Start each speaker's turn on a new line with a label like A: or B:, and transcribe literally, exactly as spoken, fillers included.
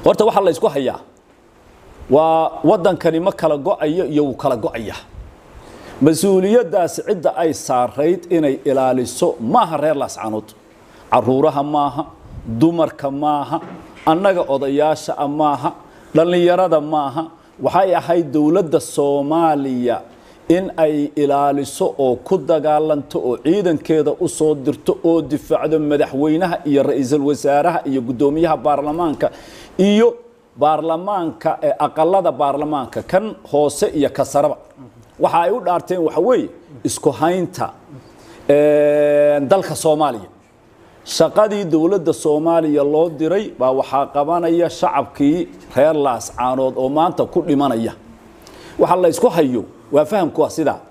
A: horta waxa la isku hayaa waa wadankani ma kala go'ayo iyo uu kala go'aya mas'uuliyadaas cid ay saarayd inay ilaaliso maaha reer laascanood caruuraha maaha dumarka maaha annaga odayaasha maaha dhalinyarada maaha waxay ahayd dawladda Soomaaliya in ay ilaaliso oo ku dagaalanto oo ciidankeeda u soo dirto oo difaacdo madaxweynaha iyo ra'iisul wasaaraha iyo gudoomiyaha baarlamaanka iyo baarlamaanka ee aqalada baarlamaanka kan hoose iyo ka saraba waxa ay u dhaarteen waxa weey isku haynta ee dalka Soomaaliya shaqadii dawladda Soomaaliya loo diray baa waxa qabanaya shacabkii reer Laascaanood oo maanta ku dhimanaya waxa la isku hayo waa fahamku waa sida